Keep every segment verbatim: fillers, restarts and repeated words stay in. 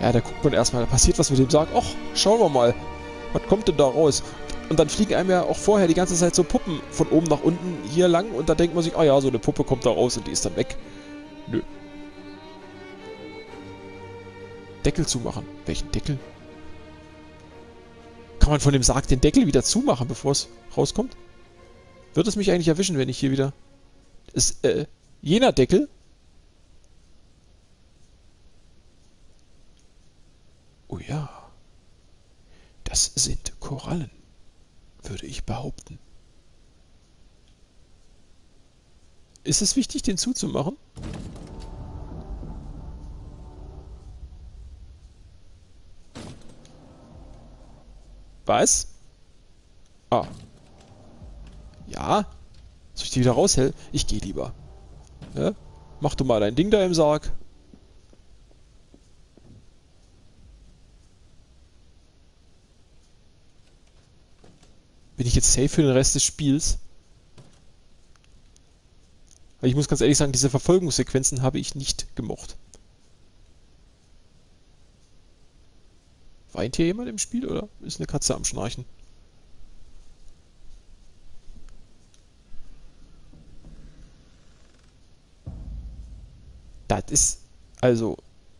Ja, da guckt man erstmal, da passiert was mit dem Sarg. Och, schauen wir mal. Was kommt denn da raus? Und dann fliegen einem ja auch vorher die ganze Zeit so Puppen von oben nach unten hier lang und da denkt man sich, ah ja, so eine Puppe kommt da raus und die ist dann weg. Nö. Deckel zumachen. Welchen Deckel? Kann man von dem Sarg den Deckel wieder zumachen, bevor es rauskommt? Wird es mich eigentlich erwischen, wenn ich hier wieder... Ist, äh, jener Deckel? Oh ja. Das sind Korallen, würde ich behaupten. Ist es wichtig, den zuzumachen? Was? Ah. Ja? Soll ich die wieder raushellen? Ich gehe lieber. Ja? Mach du mal dein Ding da im Sarg. Bin ich jetzt safe für den Rest des Spiels? Weil ich muss ganz ehrlich sagen, diese Verfolgungssequenzen habe ich nicht gemocht. Weint hier jemand im Spiel oder ist eine Katze am Schnarchen? Das ist... Also...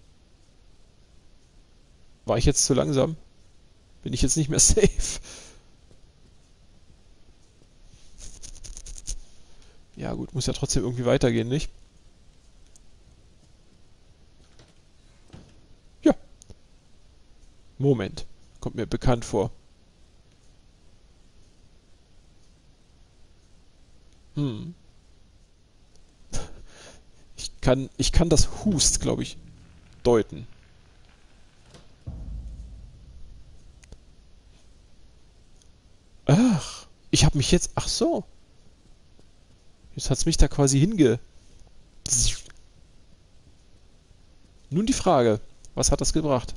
War ich jetzt zu langsam? Bin ich jetzt nicht mehr safe? Ja gut, muss ja trotzdem irgendwie weitergehen, nicht? Ja. Moment. Kommt mir bekannt vor. Hm. Ich kann, ich kann das Hust, glaube ich, deuten. Ach, ich habe mich jetzt... Ach so. Jetzt hat's mich da quasi hinge... Nun die Frage, was hat das gebracht?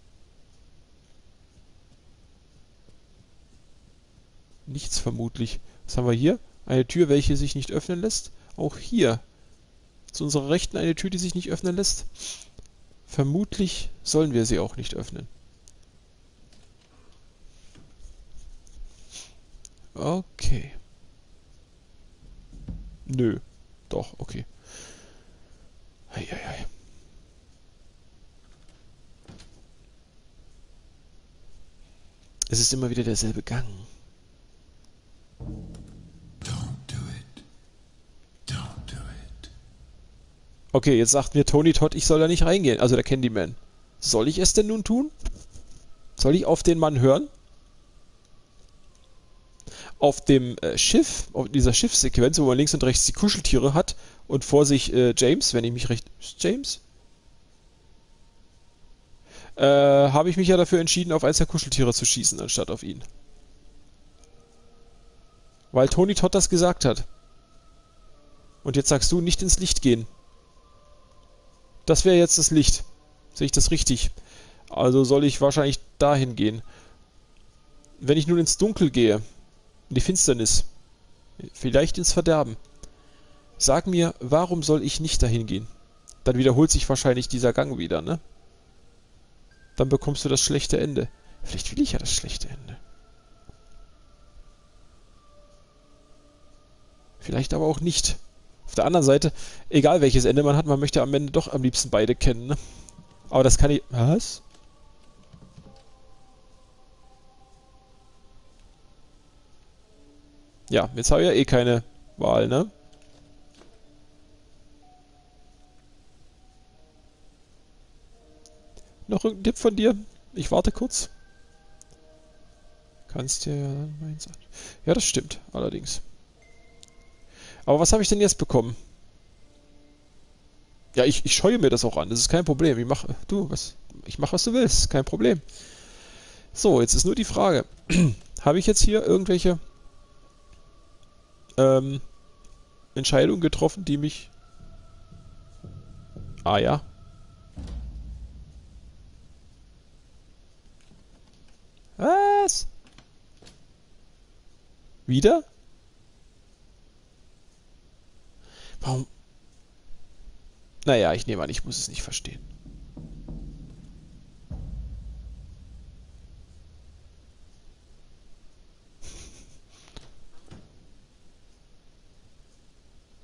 Nichts vermutlich. Was haben wir hier? Eine Tür, welche sich nicht öffnen lässt. Auch hier. Zu unserer Rechten eine Tür, die sich nicht öffnen lässt. Vermutlich sollen wir sie auch nicht öffnen. Okay. Nö. Doch, okay. Eieiei. Es ist immer wieder derselbe Gang. Okay, jetzt sagt mir Tony Todd, ich soll da nicht reingehen. Also der Candyman. Soll ich es denn nun tun? Soll ich auf den Mann hören? Auf dem äh, Schiff, auf dieser Schiffssequenz, wo man links und rechts die Kuscheltiere hat und vor sich äh, James, wenn ich mich recht... Ist James? Äh, habe ich mich ja dafür entschieden, auf eins der Kuscheltiere zu schießen, anstatt auf ihn. Weil Tony Todd das gesagt hat. Und jetzt sagst du, nicht ins Licht gehen. Das wäre jetzt das Licht. Sehe ich das richtig? Also soll ich wahrscheinlich dahin gehen. Wenn ich nun ins Dunkel gehe, in die Finsternis, vielleicht ins Verderben, sag mir, warum soll ich nicht dahin gehen? Dann wiederholt sich wahrscheinlich dieser Gang wieder, ne? Dann bekommst du das schlechte Ende. Vielleicht will ich ja das schlechte Ende. Vielleicht aber auch nicht. Auf der anderen Seite, egal welches Ende man hat, man möchte am Ende doch am liebsten beide kennen, ne? Aber das kann ich... Was? Ja, jetzt habe ich ja eh keine Wahl, ne? Noch irgendein Tipp von dir? Ich warte kurz. Kannst dir ja meins an. Ja, das stimmt, allerdings. Aber was habe ich denn jetzt bekommen? Ja, ich, ich scheue mir das auch an. Das ist kein Problem. Ich mach, du, was, ich mach, was du willst. Kein Problem. So, jetzt ist nur die Frage. Habe ich jetzt hier irgendwelche ähm, Entscheidungen getroffen, die mich... Ah ja. Was? Wieder? Warum? Naja, ich nehme an, ich muss es nicht verstehen.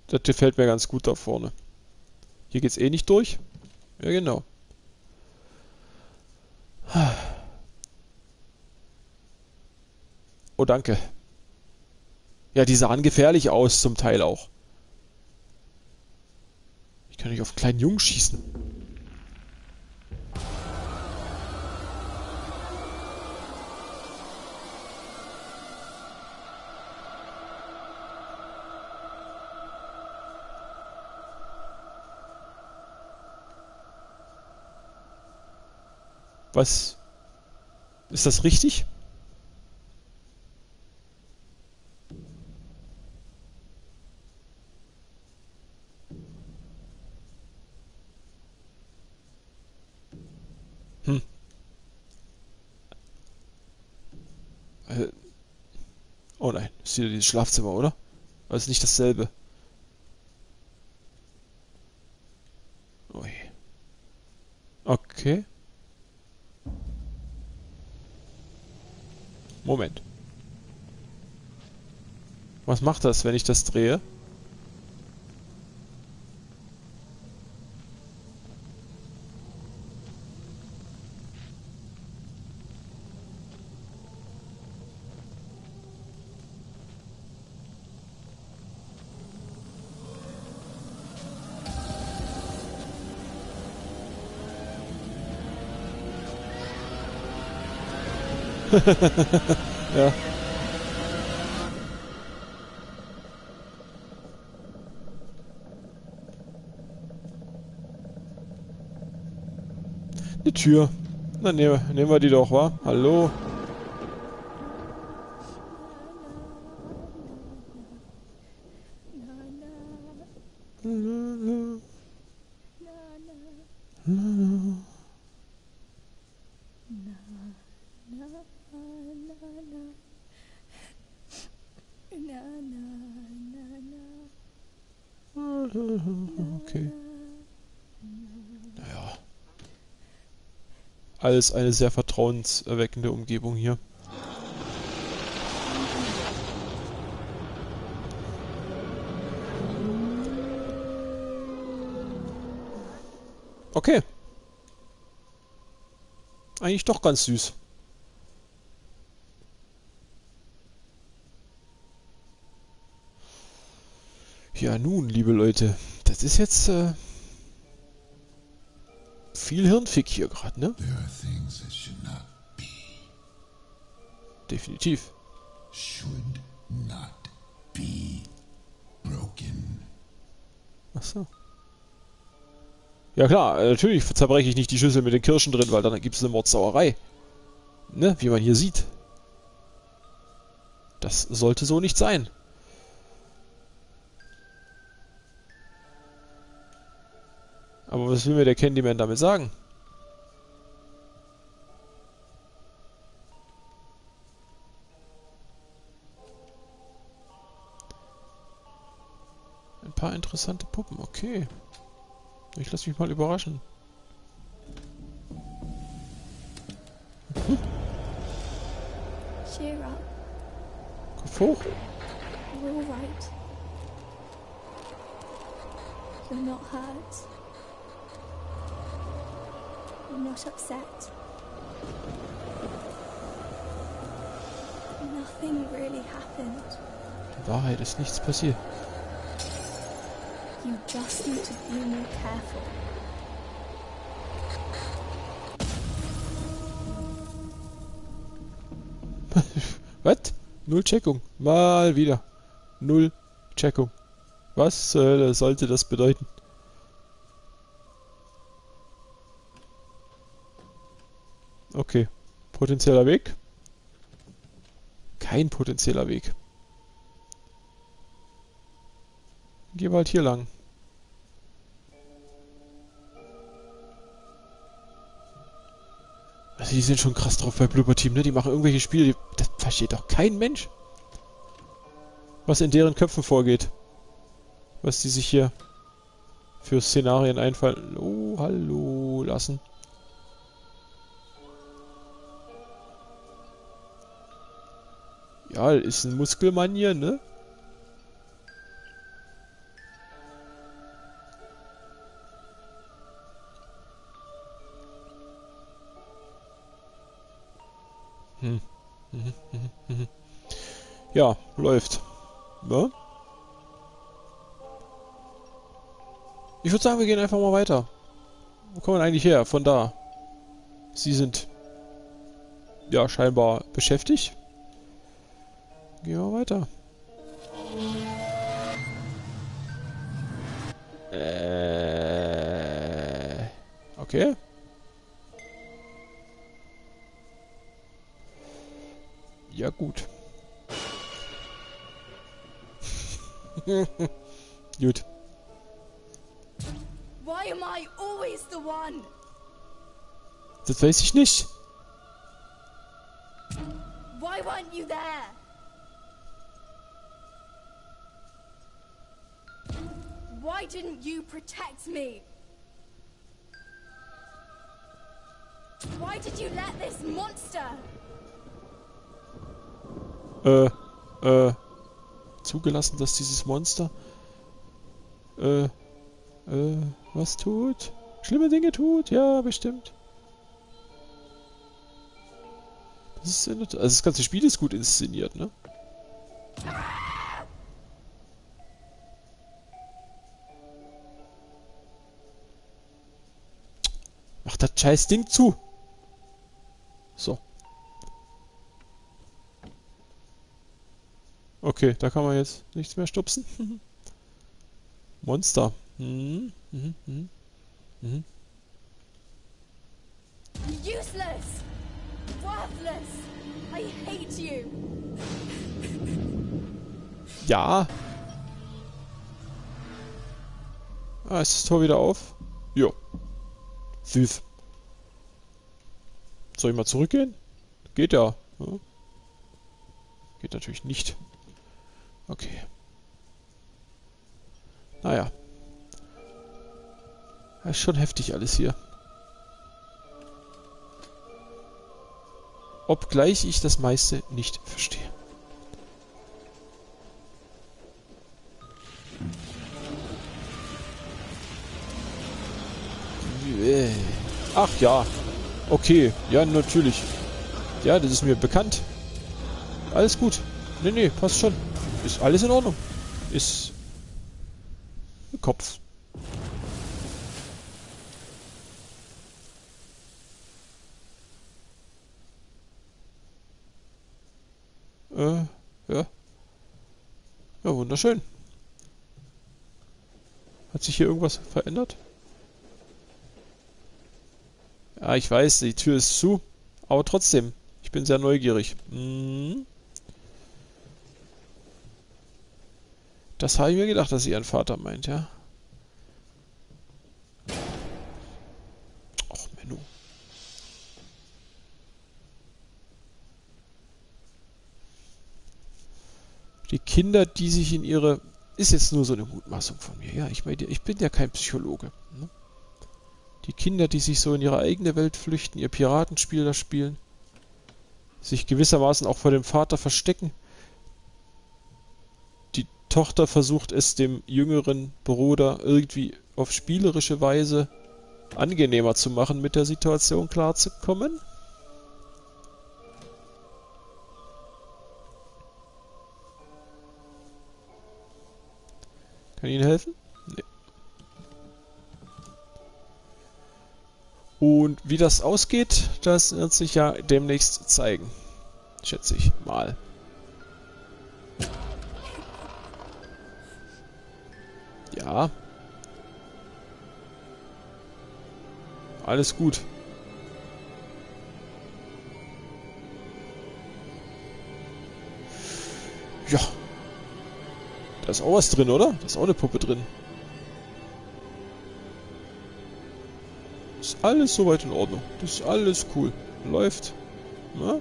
Das gefällt mir ganz gut da vorne. Hier geht's eh nicht durch. Ja, genau. Oh, danke. Ja, die sahen gefährlich aus, zum Teil auch. Ich kann nicht auf einen kleinen Jungen schießen. Was? Ist das richtig? Hm. Äh, oh nein, ist wieder dieses Schlafzimmer, oder? Aber ist nicht dasselbe. Ui. Okay. Moment. Was macht das, wenn ich das drehe? Ja. Eine Tür. Na, nehmen, nehmen wir die doch, wa? Hallo? Okay. Naja. Alles eine sehr vertrauenserweckende Umgebung hier. Okay. Eigentlich doch ganz süß. Ja nun, liebe Leute, das ist jetzt äh, viel Hirnfick hier gerade, ne? There are things that should not be, Definitiv. should not be broken. Ach so. Ja klar, äh, natürlich zerbreche ich nicht die Schüssel mit den Kirschen drin, weil dann gibt es eine Mordsauerei. Ne, wie man hier sieht. Das sollte so nicht sein. Aber was will mir der Candyman damit sagen? Ein paar interessante Puppen, okay. Ich lasse mich mal überraschen. Hm. Cheer up. Kopf hoch. You're all right. You're not hurt. You're not upset. Nothing really happened. In Wahrheit ist nichts passiert. You just need to be more careful. Was? Null Checkung. Mal wieder. Null Checkung. Was äh, sollte das bedeuten? Okay. Potenzieller Weg? Kein potenzieller Weg. Gehen wir halt hier lang. Also die sind schon krass drauf bei Bloober Team, ne? Die machen irgendwelche Spiele, die, das versteht doch kein Mensch. Was in deren Köpfen vorgeht. Was die sich hier für Szenarien einfallen. Oh, hallo, lassen. Ja, ist ein Muskelmann hier, ne? Hm. Mhm, mhm, mhm. Ja, läuft. Ja? Ich würde sagen, wir gehen einfach mal weiter. Wo kommen wir eigentlich her? Von da. Sie sind ja scheinbar beschäftigt. Gehen wir weiter. Äh. Okay. Ja, gut. Gut. Why am I always the one? Das weiß ich nicht. Why weren't you there? Why didn't you protect me? Why did you let this monster? Äh, äh, zugelassen, dass dieses Monster, äh, äh, was tut? Schlimme Dinge tut? Ja, bestimmt. Das ist, also das ganze Spiel ist gut inszeniert, ne? Mach das scheiß Ding zu! So. Okay, da kann man jetzt nichts mehr stupsen. Monster. Mhm, mhm, mhm, mhm. Useless! Worthless! I hate you! Ja. Ah, ist das Tor wieder auf? Jo. Süß. Soll ich mal zurückgehen? Geht ja. Ja. Geht natürlich nicht. Okay. Naja. Das ist schon heftig alles hier. Obgleich ich das meiste nicht verstehe. Ach ja. Okay. Ja, natürlich. Ja, das ist mir bekannt. Alles gut. Nee, nee, passt schon. Ist alles in Ordnung. Ist... Kopf. Äh, ja. Ja, wunderschön. Hat sich hier irgendwas verändert? Ja, ich weiß, die Tür ist zu. Aber trotzdem, ich bin sehr neugierig. Hm. Das habe ich mir gedacht, dass sie ihren Vater meint, ja. Och, Menno. Die Kinder, die sich in ihre... Ist jetzt nur so eine Mutmaßung von mir, ja. Ich meine, ich bin ja kein Psychologe. Ne? Die Kinder, die sich so in ihre eigene Welt flüchten, ihr Piratenspiel da spielen, sich gewissermaßen auch vor dem Vater verstecken. Die Tochter versucht es dem jüngeren Bruder irgendwie auf spielerische Weise angenehmer zu machen, mit der Situation klarzukommen. Kann ich Ihnen helfen? Nee. Und wie das ausgeht, das wird sich ja demnächst zeigen. Schätze ich mal. Ja. Alles gut. Ja. Da ist auch was drin, oder? Da ist auch eine Puppe drin. Ist alles soweit in Ordnung. Das ist alles cool. Läuft. Na?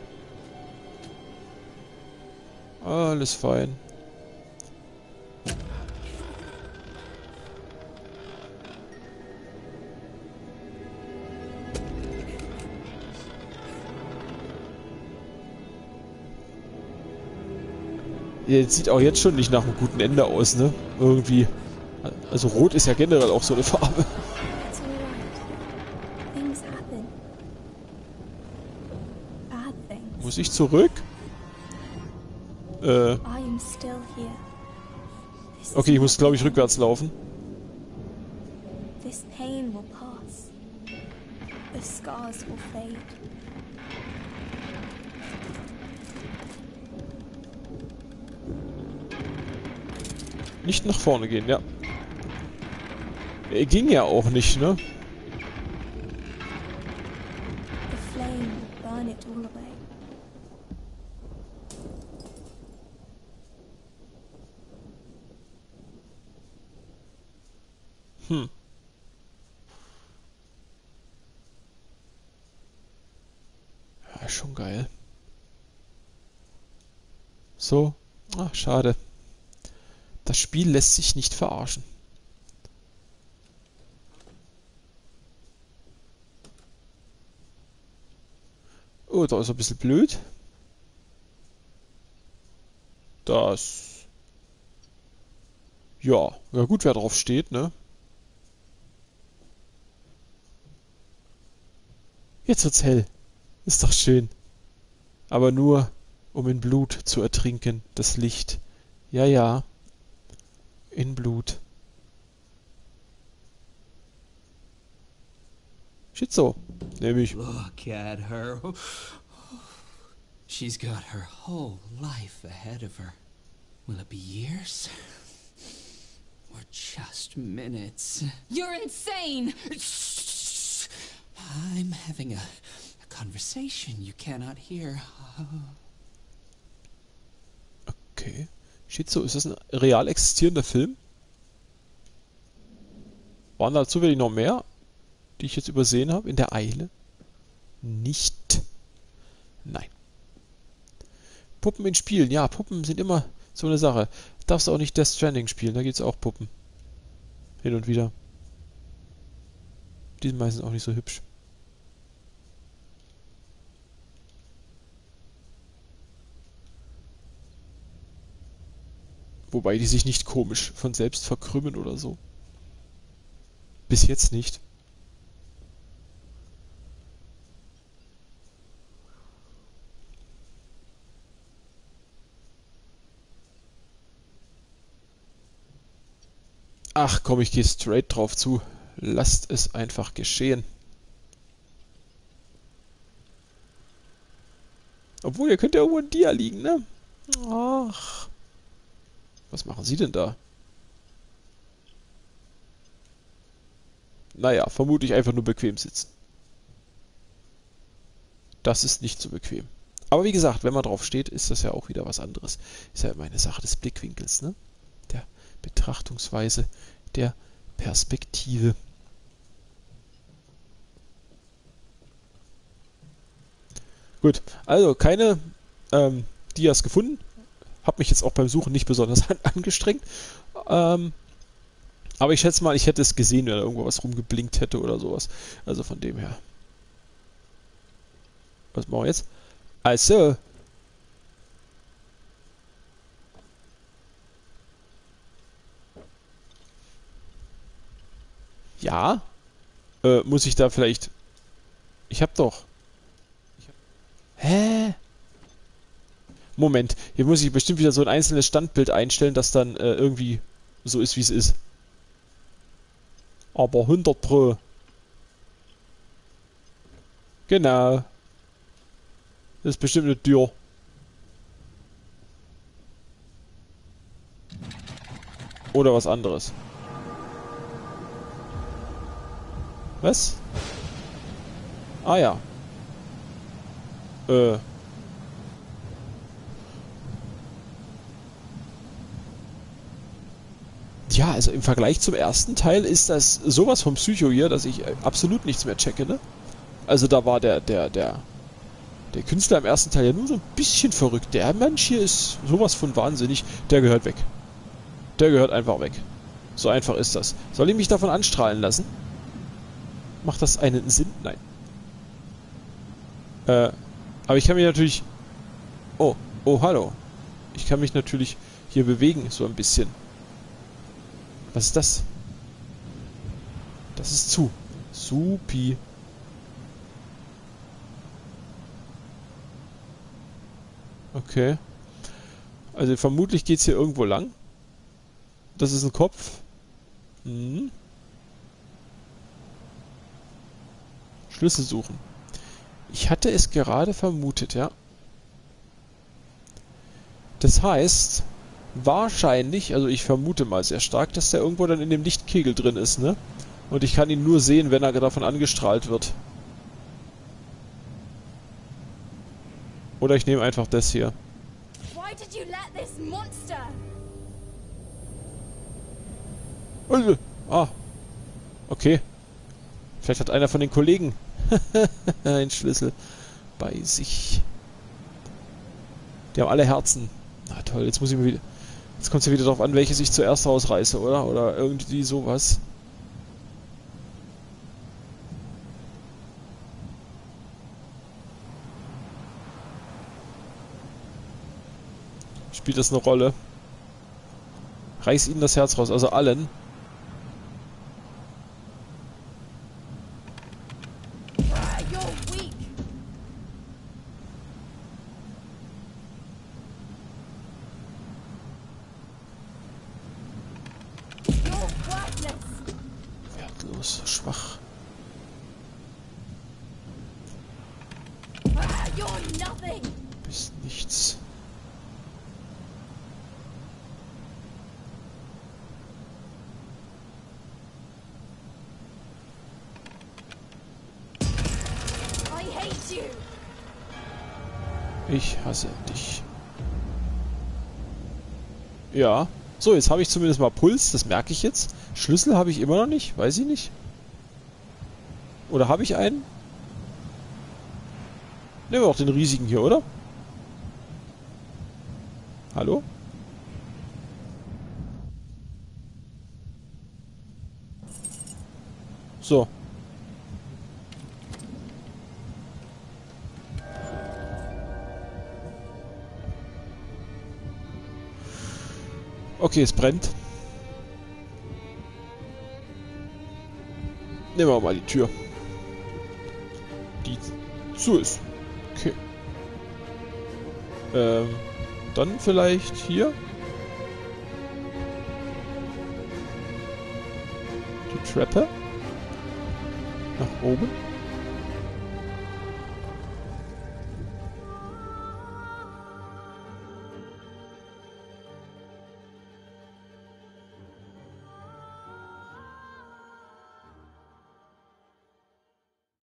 Alles fein. Jetzt sieht auch jetzt schon nicht nach einem guten Ende aus, ne? Irgendwie. Also Rot ist ja generell auch so eine Farbe. It's alright. Things happen. Bad things. Muss ich zurück? Äh, I am still here. This is okay, ich muss, not glaube ich, the end. rückwärts laufen. This pain will pass. The scars will fade. Nicht nach vorne gehen, ja. Er ging ja auch nicht, ne? The flame will burn it all away. Hm. Ja, schon geil. So. Ach, schade. Das Spiel lässt sich nicht verarschen. Oh, da ist er ein bisschen blöd. Das... Ja, ja gut, wer drauf steht, ne? Jetzt wird's hell. Ist doch schön. Aber nur, um in Blut zu ertrinken, das Licht. Ja, ja. In Blut. Schizo. Nämlich. Look at her. She's got her whole life ahead of her. Will it be years? Or just minutes? You're insane! I'm having a, a conversation you cannot hear. Okay. Schizo, ist das ein real existierender Film? Waren da zufällig noch mehr, die ich jetzt übersehen habe, in der Eile? Nicht. Nein. Puppen in Spielen. Ja, Puppen sind immer so eine Sache. Darfst du auch nicht Death Stranding spielen, da gibt es auch Puppen. Hin und wieder. Die sind meistens auch nicht so hübsch. Wobei die sich nicht komisch von selbst verkrümmen oder so. Bis jetzt nicht. Ach komm, ich gehe straight drauf zu. Lasst es einfach geschehen. Obwohl, ihr könnt ja irgendwo in Dia liegen, ne? Ach. Was machen Sie denn da? Naja, vermutlich einfach nur bequem sitzen. Das ist nicht so bequem. Aber wie gesagt, wenn man drauf steht, ist das ja auch wieder was anderes. Ist ja immer eine Sache des Blickwinkels, ne? Der Betrachtungsweise, der Perspektive. Gut, also keine ähm, Dias gefunden. Hab mich jetzt auch beim Suchen nicht besonders an angestrengt. Ähm, aber ich schätze mal, ich hätte es gesehen, wenn da irgendwo was rumgeblinkt hätte oder sowas. Also von dem her. Was machen wir jetzt? Also. Ja. Äh, muss ich da vielleicht... Ich hab doch... Ich hab... Hä? Moment, hier muss ich bestimmt wieder so ein einzelnes Standbild einstellen, das dann äh, irgendwie so ist, wie es ist. Aber hundert Pro. Genau. Das ist bestimmt eine Tür. Oder was anderes. Was? Ah ja. Äh... Ja, also im Vergleich zum ersten Teil ist das sowas vom Psycho hier, dass ich absolut nichts mehr checke, ne? Also da war der, der, der, der Künstler im ersten Teil ja nur so ein bisschen verrückt. Der Mensch hier ist sowas von wahnsinnig. Der gehört weg. Der gehört einfach weg. So einfach ist das. Soll ich mich davon anstrahlen lassen? Macht das einen Sinn? Nein. Äh, aber ich kann mich natürlich... Oh, oh, hallo. Ich kann mich natürlich hier bewegen, so ein bisschen. Was ist das? Das ist zu. Supi. Okay. Also vermutlich geht's hier irgendwo lang. Das ist ein Kopf. Hm. Schlüssel suchen. Ich hatte es gerade vermutet, ja. Das heißt, wahrscheinlich, also ich vermute mal sehr stark, dass der irgendwo dann in dem Lichtkegel drin ist, ne? Und ich kann ihn nur sehen, wenn er davon angestrahlt wird. Oder ich nehme einfach das hier. Why did you let this monster? Also, ah. Okay. Vielleicht hat einer von den Kollegen einen Schlüssel bei sich. Die haben alle Herzen. Na toll, jetzt muss ich mir wieder... Jetzt kommt es ja wieder darauf an, welches ich zuerst rausreiße, oder? Oder irgendwie sowas. Spielt das eine Rolle? Reiß ihnen das Herz raus, also allen. Ah, you're weak. You're worthless. Wertlos, schwach. Ah, you're nothing. Bist nichts. I hate you. Ich hasse dich. Ja. So, jetzt habe ich zumindest mal Puls, das merke ich jetzt. Schlüssel habe ich immer noch nicht, weiß ich nicht. Oder habe ich einen? Nehmen wir auch den riesigen hier, oder? Hallo? So. Okay, es brennt. Nehmen wir mal die Tür. Die zu ist. Okay. Ähm, dann vielleicht hier. Die Treppe. Nach oben.